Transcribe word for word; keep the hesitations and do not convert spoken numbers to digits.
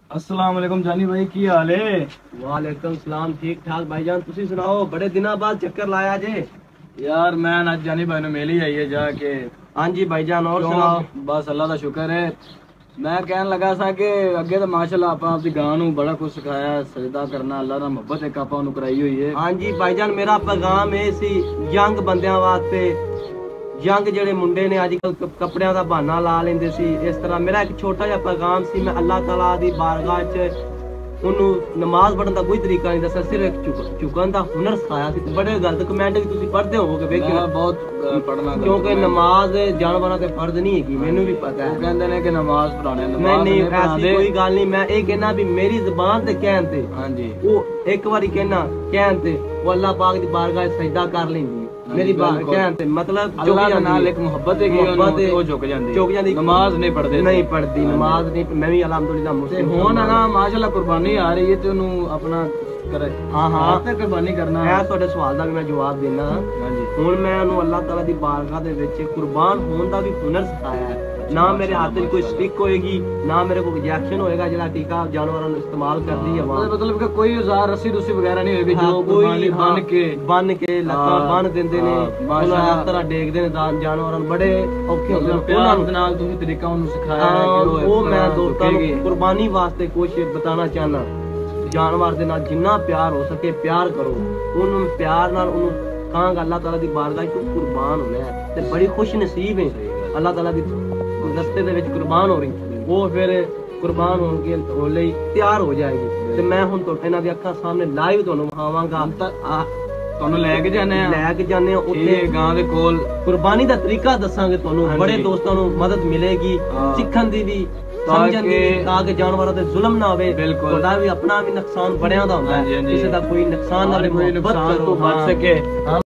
अस्सलाम वालेकुम जानी भाई की हाल है। वालेकुम सलाम, ठीक ठाक भाईजान। तुसी सुनाओ, बड़े दिनों बाद चक्कर लाया जे। यार मैं आज जानी भाई ने मिल ही आई है जाके। हाँ जी भाईजान, और क्यों? सुनाओ। बस अल्लाह का शुक्र है। मैं कहने लगा सा कि अगे तो माशाल्लाह आप आपकी गां नू बड़ा कुछ सिखाया, सजदा करना, अल्लाह ना मोहब्बत एक आपा नू कराई हुई है। हाँ जी भाईजान, मेरा पैगाम ये सी यंग बंदियां वास्ते, यंग जेडे मुंडे ने अजकल कपड़ियां दा बहाना ला लेंदे सी, इस तरह मेरा एक छोटा जिहा पैगाम सी। मैं अल्लाह ताला दी बारगाह च ਉਹਨੂੰ नमाज पढ़न का कोई तरीका नहीं दसा, सिर्फ एक झुकन का हुनर सिखाया सी। बड़े गलत कमेंट भी तुसी पढ़दे होवोगे वेखियो। मैं बहुत पढ़ना क्योंकि नमाज जानवरां ते फर्ज नहीं है, मैनू भी पता है। वो कहंदे ने कि नमाज पढ़ाने नहीं नहीं ऐसी कोई गल नहीं। मैं ये कहना भी मेरी जुबान ते कहन ते, हां जी, वो एक बारी कहना कहन ते वो अल्लाह पाक दी बारगाह च सजदा कर लेंदी। मेरी बात कहन ते मतलब अल्लाह दे नाल एक मोहब्बत है कि वो झुक जांदी, झुक जांदी। नमाज नहीं पढ़दे, नहीं पढ़दी नमाज नहीं। मैं भी अल्हम्दुलिल्लाह मुस्लिम हुन ना माशाल्लाह कुर्बानी आ रही है ते ओनू अपना करे। हाँ हाँ ते कुर्बानी करना है। ਤੁਹਾਡੇ ਸਵਾਲ ਦਾ ਵੀ ਮੈਂ ਜਵਾਬ ਦੇਣਾ। ਹਾਂਜੀ, ਹੁਣ ਮੈਂ ਉਹਨੂੰ ਅੱਲਾਹ ਤਾਲਾ ਦੀ ਬਾਰਗਾਹ ਦੇ ਵਿੱਚ ਕੁਰਬਾਨ ਹੋਣ ਦਾ ਵੀ ਹੁਨਰ ਸਿਖਾਇਆ ਹੈ। ਨਾ ਮੇਰੇ ਹੱਥ 'ਚ ਕੋਈ ਸਟਿਕ ਹੋਏਗੀ, ਨਾ ਮੇਰੇ ਕੋਲ ਇੰਜੈਕਸ਼ਨ ਹੋਏਗਾ ਜਿਹੜਾ ਟੀਕਾ ਜਾਨਵਰਾਂ ਨੂੰ ਇਸਤੇਮਾਲ ਕਰਦੀ ਹੈ। मतलब कि कोई औजार रस्सी रुस्सी वगैरह नहीं होगी जो कुर्बानी बन के बन के ਲੱਤਾਂ ਬੰਨ ਦਿੰਦੇ ਨੇ, ਉਹਨਾਂ ਇਸ ਤਰ੍ਹਾਂ ਡੇਗਦੇ ਨੇ ਜਾਨਵਰਾਂ ਨੂੰ। ਬੜੇ ਔਖੇ ਹੁੰਦੇ ਨੇ। ਉਹਨਾਂ ਦੇ ਨਾਲ ਤੁਸੀਂ ਤਰੀਕਾ ਉਹਨੂੰ ਸਿਖਾਇਆ ਹੈ ਕਿ ਉਹ ਮੈਂ ਦੋਸਤਾਂ ਨੂੰ ਕੁਰਬਾਨੀ ਵਾਸਤੇ ਕੁਝ ਬਤਾਣਾ ਚਾਹਨਾ। ਜਾਨਵਰ ਦੇ ਨਾਲ ਜਿੰਨਾ ਪਿਆਰ ਹੋ ਸਕੇ ਪਿਆਰ ਕਰੋ, ਉਹਨੂੰ ਪਿਆਰ ਨਾਲ ਉਹਨੂੰ ਕਹਾਂਗਾ ਅੱਲਾਹ ਤਾਲਾ ਦੀ ਬਾਰਗਾਹ 'ਚ ਤੂੰ ਕੁਰਬਾਨ ਹੋਣਾ ਹੈ ਤੇ ਬੜੀ ਖੁਸ਼ ਨਸੀਬ ਹੈ ਅੱਲਾਹ ਤਾਲਾ ਦੀ ਰਸਤੇ ਦੇ ਵਿੱਚ ਕੁਰਬਾਨ ਹੋ ਰਹੀ। ਉਹ ਫਿਰ ਕੁਰਬਾਨ ਹੋਣ ਕੇ ਹੋਣ ਲਈ ਤਿਆਰ ਹੋ ਜਾਏਗੀ। ਤੇ ਮੈਂ ਹੁਣ ਤੁਹਾਨੂੰ ਇਹਨਾਂ ਦੀ ਅੱਖਾਂ ਸਾਹਮਣੇ ਲਾਈਵ ਤੁਹਾਨੂੰ ਵਿਖਾਵਾਂਗਾ। ਤੁਹਾਨੂੰ ਲੈ ਕੇ ਜਾਣੇ ਆ ਲੈ ਕੇ ਜਾਣੇ ਆ ਉੱਥੇ ਗਾਂ ਦੇ ਕੋਲ, ਕੁਰਬਾਨੀ ਦਾ ਤਰੀਕਾ ਦੱਸਾਂਗੇ ਤੁਹਾਨੂੰ। ਬੜੇ ਦੋਸਤਾਂ ਨੂੰ ਮਦਦ ਮਿਲੇਗੀ ਸਿੱਖਣ ਦੀ ਵੀ, ਸਮਝਣ ਦੀ ਵੀ, ਤਾਂ ਕਿ ਜਾਨਵਰਾਂ ਤੇ ਜ਼ੁਲਮ ਨਾ ਹੋਵੇ। ਤੁਹਾਡਾ ਵੀ ਆਪਣਾ ਵੀ ਨੁਕਸਾਨ ਬੜਿਆਂ ਦਾ ਹੁੰਦਾ ਹੈ, ਕਿਸੇ ਦਾ ਕੋਈ ਨੁਕਸਾਨ ਨਾ ਹੋਵੇ, ਮੁਹੱਬਤ ਕਰੋ, ਬਚ ਸਕੇ।